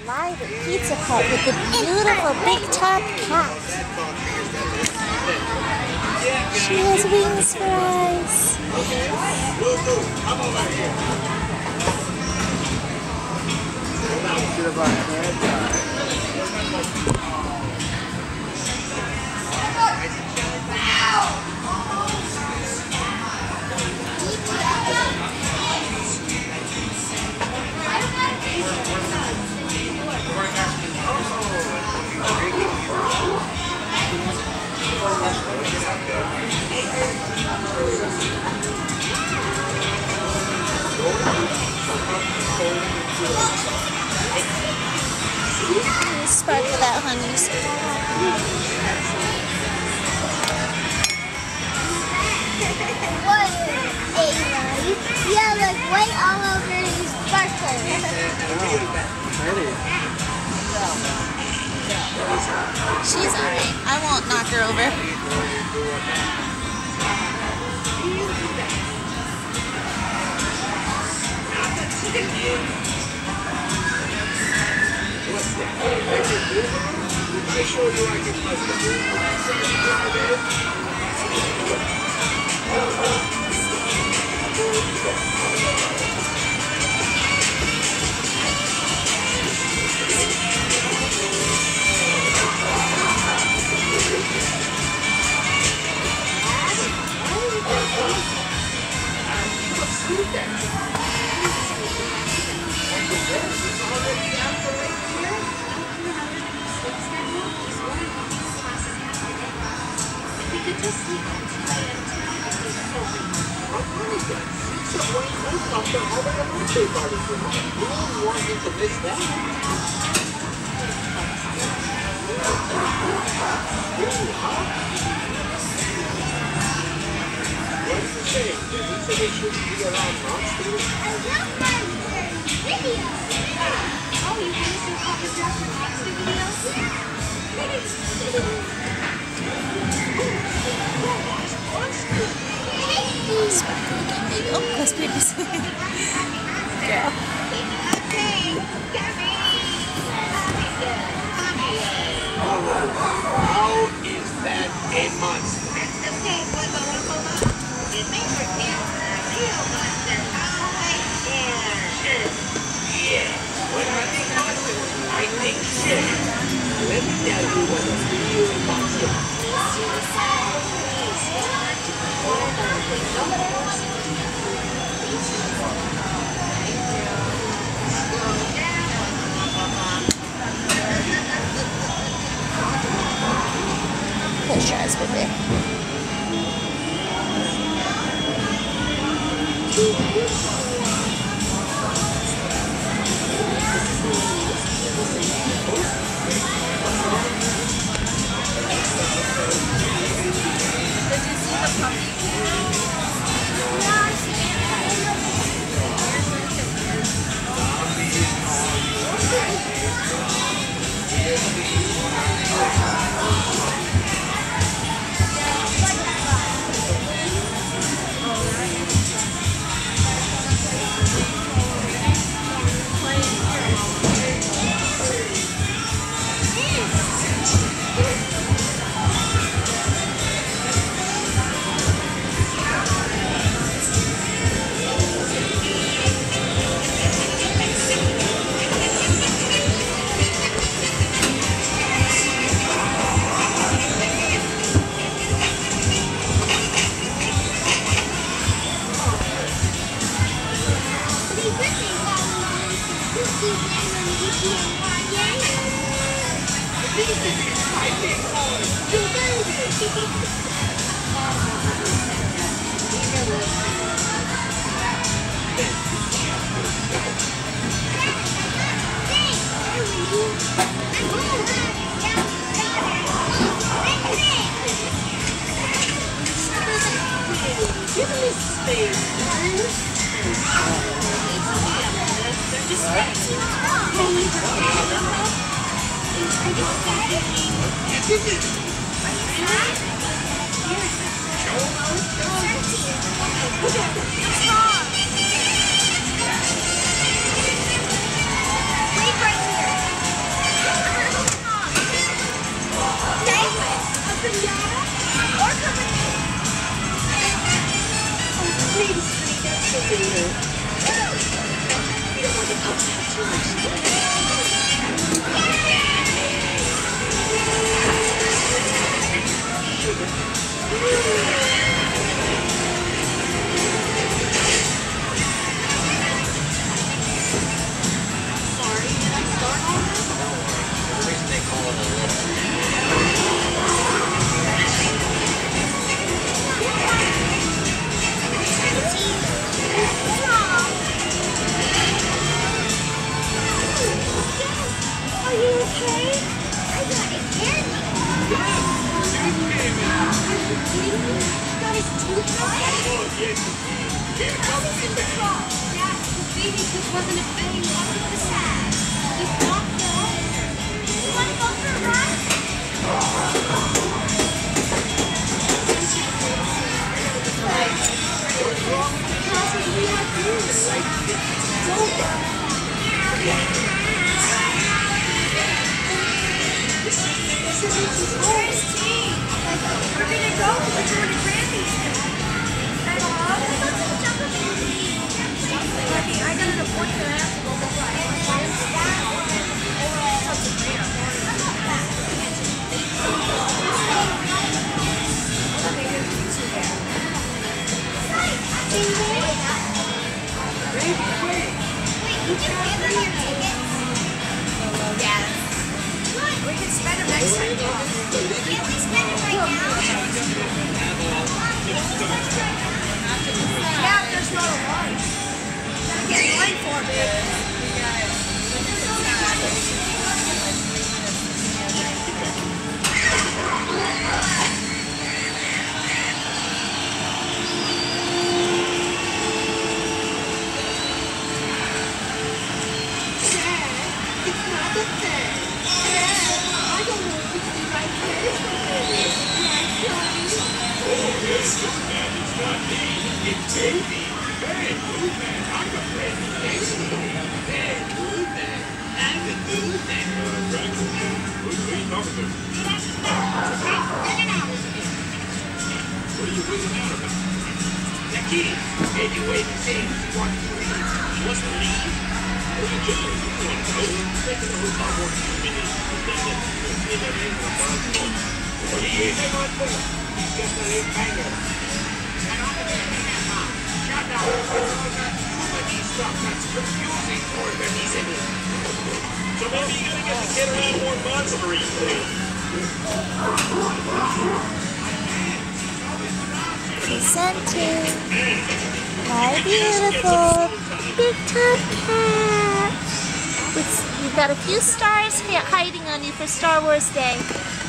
live at Pizza Hut with the beautiful big top cat. She has wings for eyes. Sparkle that honeys. What a light. Yeah, like white all over his sparkle. She's alright. I won't knock her over. Sparkle again, baby. Oh, close babies. Girl. How is that a monster? Yeah, when I think monster, I think shit. Let me tell you what a real monster Close your eyes, baby. Did you see the puppy? Wait right here. Are you okay? I got a candy. Got his tooth out? How's he in the car? Yeah, the baby tooth wasn't a thing. What was that? He's not though. You want to go for a ride? What's wrong with the classes we have to do? Where's Tea? We're gonna go to the Jordan Grammys. I got an appointment. I have to go Wait, you can give them your tickets? Yeah. We can spend them next time. Can't we spend it right now? Yeah, if there's not a line. Gotta get in line for it. It's baby. Hey, move that. I'm a friend. Hey, move that. I'm a move that. Who are you talking to? What are you whizzing out about? That kid. Anyway, he said he wants to leave. He wants to leave? What are you doing? You want to go? Taking a look at what you've been in. He ain't hang on for it. He's just a little banger. Shut down. But he's stuck. That's confusing for him when he's in it. So maybe you gotta get the kid around more monstery things. Presenting. Hi, beautiful. Big top hat. We've got a few stars hiding on you for Star Wars Day.